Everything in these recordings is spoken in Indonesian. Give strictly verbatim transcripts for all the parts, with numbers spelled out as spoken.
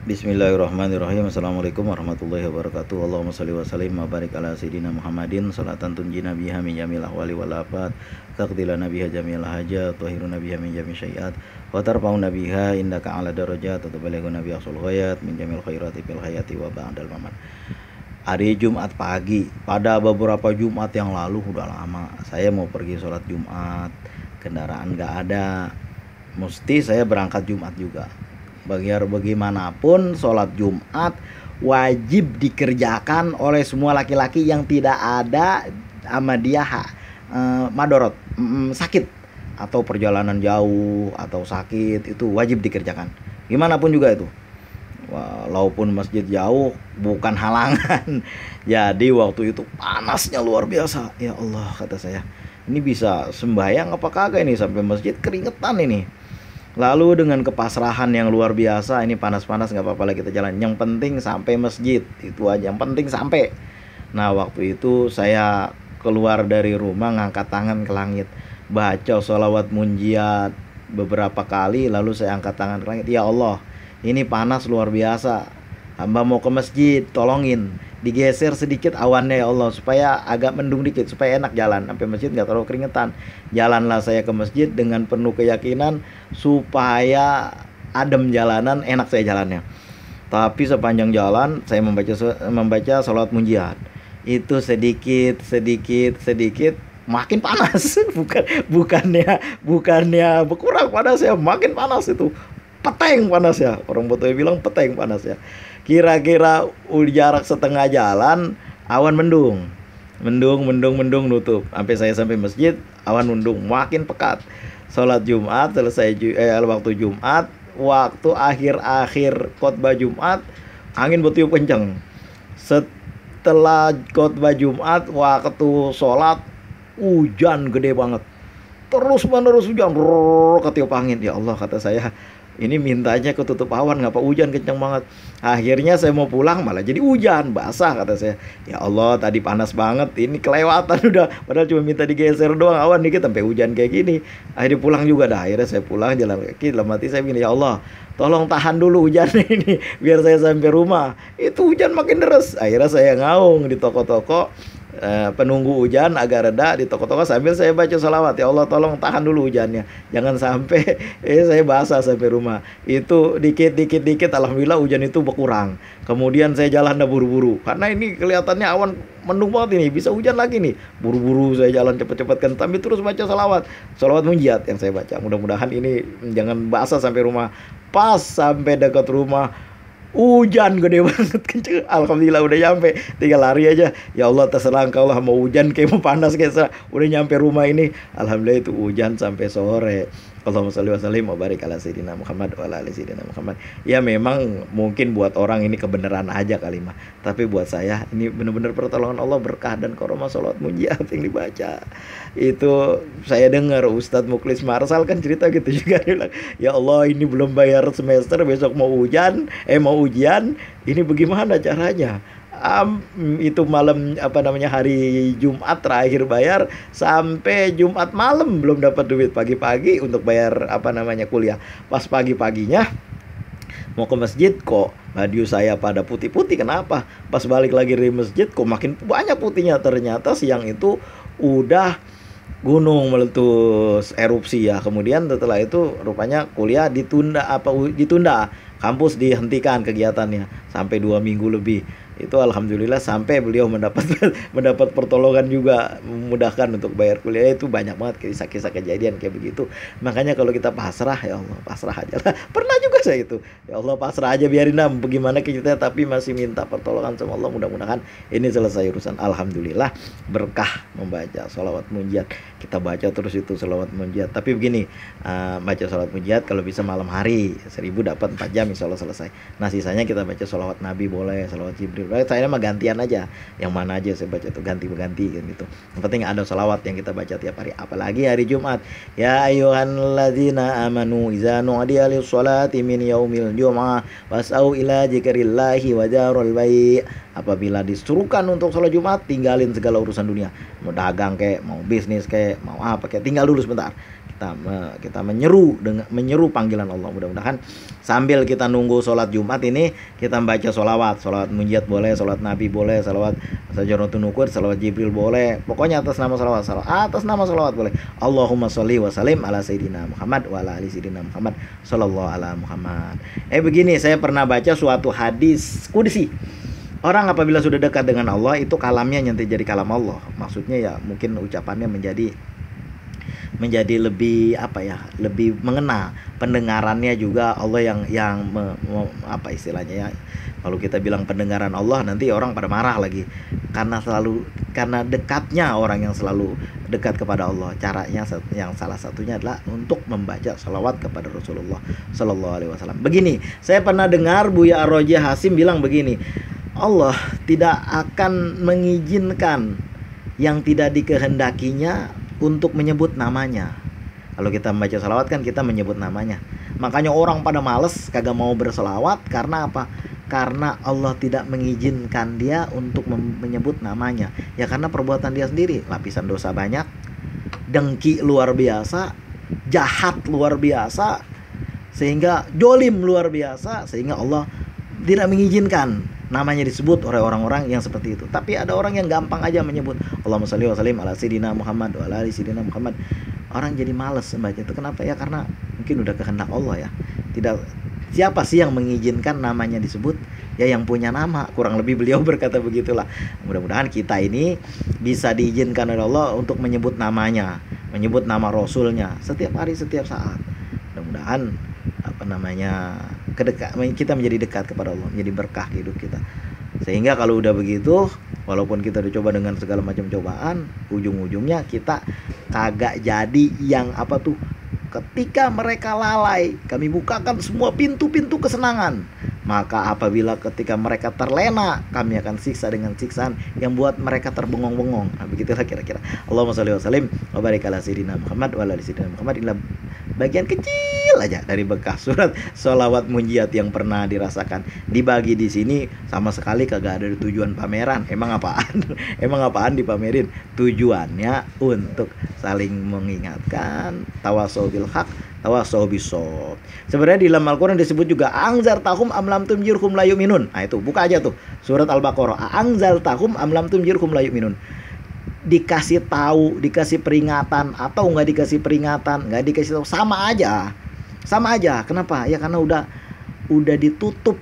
Bismillahirrahmanirrahim. Assalamualaikum warahmatullahi wabarakatuh. Allahumma shalli wa sallim wa barik ala sayyidina Muhammadin salatan tunjina biha min jamil ahwali wal afat, taqdilana biha jamil hajat, tahiruna biha min jami syai'at, wa tarfa'una biha indaka ala darajat, wa tubalighuna biha sul ghayat min jamil khairati fil hayati wa ba'dal mamat. Hari Jumat pagi, pada beberapa Jumat yang lalu, udah lama saya mau pergi sholat Jumat, kendaraan gak ada, mesti saya berangkat Jumat juga. Biar bagaimanapun sholat Jumat wajib dikerjakan oleh semua laki-laki yang tidak ada sama dia eh, madorot, mm, sakit atau perjalanan jauh atau sakit, itu wajib dikerjakan gimana pun juga itu, walaupun masjid jauh bukan halangan. Jadi waktu itu panasnya luar biasa, ya Allah kata saya, ini bisa sembahyang apa kagak ini, sampai masjid keringetan ini. Lalu dengan kepasrahan yang luar biasa, ini panas-panas nggak apa-apa lah kita jalan, yang penting sampai masjid, itu aja yang penting sampai. Nah waktu itu saya keluar dari rumah ngangkat tangan ke langit, baca sholawat munjiat beberapa kali, lalu saya angkat tangan ke langit, ya Allah ini panas luar biasa, hamba mau ke masjid, tolongin digeser sedikit awannya ya Allah, supaya agak mendung dikit, supaya enak jalan sampai masjid nggak terlalu keringetan. Jalanlah saya ke masjid dengan penuh keyakinan supaya adem jalanan, enak saya jalannya. Tapi sepanjang jalan saya membaca membaca sholat munjiat, itu sedikit sedikit sedikit makin panas. bukan bukannya bukannya berkurang panas ya, makin panas, itu peteng panas ya, orang Betawi bilang peteng panas ya. Kira-kira jarak setengah jalan awan mendung, mendung mendung mendung nutup, sampai saya sampai masjid awan mendung makin pekat. Sholat Jumat selesai, eh, waktu Jumat, waktu akhir-akhir khotbah Jumat, angin bertiup kenceng. Setelah khotbah Jumat, waktu sholat hujan gede banget, terus menerus hujan, ketiup angin. Ya Allah kata saya, ini mintanya ketutup awan, ngapa hujan kencang banget. Akhirnya saya mau pulang malah jadi hujan, basah kata saya. Ya Allah tadi panas banget, ini kelewatan udah, padahal cuma minta digeser doang awan dikit sampai hujan kayak gini. Akhirnya pulang juga dah. Akhirnya saya pulang jalan kaki, dalam hati saya bilang, ya Allah tolong tahan dulu hujan ini biar saya sampai rumah. Itu hujan makin deras. Akhirnya saya ngaung di toko-toko, Uh, penunggu hujan agak reda di toko-toko, sambil saya baca sholawat, ya Allah tolong tahan dulu hujannya, jangan sampai eh saya basah sampai rumah. Itu dikit dikit dikit alhamdulillah hujan itu berkurang. Kemudian saya jalan dah buru-buru, karena ini kelihatannya awan mendung banget, ini bisa hujan lagi nih. Buru-buru saya jalan cepet-cepet kan, tapi terus baca sholawat, sholawat munjiat yang saya baca. Mudah-mudahan ini jangan basah sampai rumah. Pas sampai dekat rumah, hujan gede banget kenceng. Alhamdulillah udah nyampe, tinggal lari aja. Ya Allah terserah engkau lah, mau hujan kayak mau panas kayak serah. Udah nyampe rumah ini, alhamdulillah itu hujan sampai sore. Allahumma sholli wa sallim wa barik ala sayyidina Muhammad wa ala ali sayyidina Muhammad. Ya memang mungkin buat orang ini kebenaran aja kali mah, tapi buat saya ini benar-benar pertolongan Allah, berkah dan karomah sholawat munjiat yang dibaca. Itu saya dengar Ustadz Muklis Marsal kan cerita gitu juga, dia bilang, ya Allah ini belum bayar semester, besok mau hujan, eh mau ujian, ini bagaimana caranya? Um, itu malam apa namanya hari Jumat terakhir bayar, sampai Jumat malam belum dapat duit, pagi-pagi untuk bayar apa namanya kuliah. Pas pagi-paginya mau ke masjid, kok baju saya pada putih-putih, kenapa? Pas balik lagi dari masjid kok makin banyak putihnya, ternyata siang itu udah gunung meletus erupsi ya. Kemudian setelah itu rupanya kuliah ditunda, apa ditunda, kampus dihentikan kegiatannya sampai dua minggu lebih. Itu alhamdulillah sampai beliau mendapat mendapat pertolongan juga, memudahkan untuk bayar kuliah. Itu banyak banget kisah-kisah kejadian kayak begitu. Makanya kalau kita pasrah, ya Allah pasrah aja lah. Pernah juga saya itu, ya Allah pasrah aja, biarin lah bagaimana kita, tapi masih minta pertolongan sama Allah. Mudah-mudahan ini selesai urusan. Alhamdulillah berkah membaca sholawat munjiat. Kita baca terus itu sholawat munjiat. Tapi begini, uh, baca sholawat munjiat kalau bisa malam hari, seribu dapat empat jam insya Allah selesai. Nah sisanya kita baca sholawat Nabi boleh, sholawat Jibril. Saya mah gantian aja, yang mana aja saya baca tuh ganti-ganti kan gitu. Yang penting ada sholawat yang kita baca tiap hari, apalagi hari Jumat. Ya ayyuhalladzina amanu idza nu'diya lis-sholati min yaumil jum'ah fas'au ila dzikrillahi wa dzarul bai'. Apabila disuruhkan untuk sholat Jumat, tinggalin segala urusan dunia, mau dagang kayak, mau bisnis kayak, mau apa kayak, tinggal dulu sebentar. kita me, kita menyeru dengan menyeru panggilan Allah. Mudah-mudahan sambil kita nunggu sholat Jumat ini kita membaca sholawat, sholawat munjiat boleh, sholawat Nabi boleh, sholawat Sajaratun Nukur, sholawat Jibril boleh, pokoknya atas nama sholawat, sholawat atas nama sholawat boleh. Allahumma sholli wa sallim ala sayyidina Muhammad wa ala ali sayyidina Muhammad sallallahu ala Muhammad. Eh begini, saya pernah baca suatu hadis qudsi. Orang apabila sudah dekat dengan Allah itu kalamnya nanti jadi kalam Allah. Maksudnya ya mungkin ucapannya menjadi menjadi lebih apa ya, lebih mengena, pendengarannya juga Allah yang yang me, me, apa istilahnya ya, kalau kita bilang pendengaran Allah nanti orang pada marah lagi karena selalu karena dekatnya orang yang selalu dekat kepada Allah. Caranya yang salah satunya adalah untuk membaca salawat kepada Rasulullah Sallallahu Alaihi Wasallam. Begini, saya pernah dengar Buya Ar-Raji Hasim bilang begini, Allah tidak akan mengizinkan yang tidak dikehendakinya untuk menyebut namanya. Kalau kita membaca salawat kan kita menyebut namanya. Makanya orang pada males kagak mau berselawat karena apa? Karena Allah tidak mengizinkan dia untuk menyebut namanya. Ya karena perbuatan dia sendiri, lapisan dosa banyak, dengki luar biasa, jahat luar biasa, sehingga jolim luar biasa, sehingga Allah tidak mengizinkan namanya disebut oleh orang-orang yang seperti itu. Tapi ada orang yang gampang aja menyebut Allahumma sholli wa sallim ala sayyidina Muhammad wa ala ali sayyidina Muhammad. Orang jadi malas membaca itu. Kenapa ya? Karena mungkin udah kehendak Allah ya. Tidak, siapa sih yang mengizinkan namanya disebut? Ya yang punya nama. Kurang lebih beliau berkata begitulah. Mudah-mudahan kita ini bisa diizinkan oleh Allah untuk menyebut namanya, menyebut nama Rasulnya setiap hari, setiap saat. Mudah-mudahan apa namanya kedekat, kita menjadi dekat kepada Allah, menjadi berkah hidup kita. Sehingga kalau udah begitu, walaupun kita dicoba dengan segala macam cobaan, ujung-ujungnya kita kagak jadi yang apa tuh, ketika mereka lalai kami bukakan semua pintu-pintu kesenangan, maka apabila ketika mereka terlena kami akan siksa dengan siksaan yang buat mereka terbengong-bengong. Nah, begitulah kira-kira. Allahumma sholli wa sallim wa barik ala sayyidina Muhammad wa ala ali sayyidina Muhammad. Inilah bagian kecil aja dari bekas surat sholawat munjiat yang pernah dirasakan. Dibagi di sini sama sekali kagak ada tujuan pameran. Emang apaan? Emang apaan dipamerin? Tujuannya untuk saling mengingatkan, tawasau bil haq, tawasau bisob. Sebenarnya di dalam Al-Quran disebut juga angzar tahum amlam tumjirhum la yu'minun. Nah itu buka aja tuh surat Al-Baqarah, angzar tahum amlam tumjirhum la yu'minun. Dikasih tahu, dikasih peringatan atau nggak dikasih peringatan, nggak dikasih tahu, sama aja, sama aja. Kenapa? Ya karena udah udah ditutup,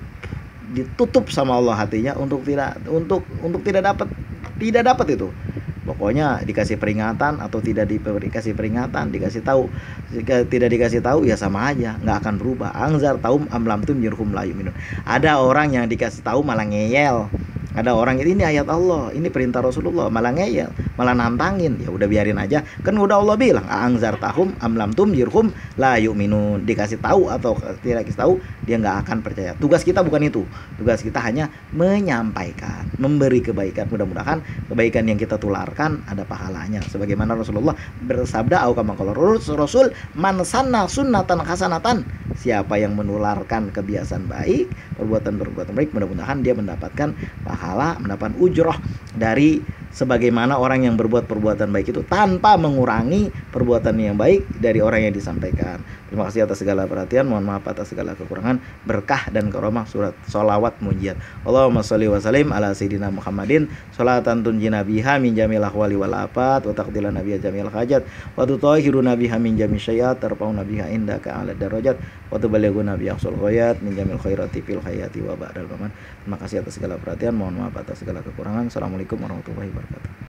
ditutup sama Allah hatinya untuk tidak untuk untuk tidak dapat tidak dapat itu. Pokoknya dikasih peringatan atau tidak dikasih peringatan, dikasih tahu, jika tidak dikasih tahu ya sama aja, nggak akan berubah. Angzar taum amlam tumjirhum la yu'minun. Ada orang yang dikasih tahu malah ngeyel. Ada orang ini ayat Allah, ini perintah Rasulullah, malah ngeyel, malah nantangin. Ya udah biarin aja. Kan udah Allah bilang, angzar tahum amlam tumjirhum la yu'minun. Dikasih tahu atau tidak dikasih tahu, dia nggak akan percaya. Tugas kita bukan itu. Tugas kita hanya menyampaikan, memberi kebaikan. Mudah-mudahan kebaikan yang kita tularkan ada pahalanya. Sebagaimana Rasulullah bersabda, au kama qala Rasul, man sanna sunnatan hasanatan. Siapa yang menularkan kebiasaan baik, perbuatan-perbuatan baik, mudah-mudahan dia mendapatkan pahala, mendapatkan ujroh dari sebagaimana orang yang berbuat perbuatan baik itu tanpa mengurangi perbuatan yang baik dari orang yang disampaikan. Terima kasih atas segala perhatian, mohon maaf atas segala kekurangan, berkah dan karomah surat sholawat munjiat. Allahumma sholli wa sallim ala sayyidina Muhammadin sholatan tunjina biha min jamil ahwali wal afat wa taqdilan nabiyya jamil hajat wa tutahhiruna biha min jamil syai'at tarfa'una biha indaka ala darajat wa tuballighuna bi aqsal ghayat min jamil khairati fil hayati wa ba'dal mamat. Terima kasih atas segala perhatian, mohon maaf atas segala kekurangan. Assalamualaikum warahmatullahi wabarakatuh.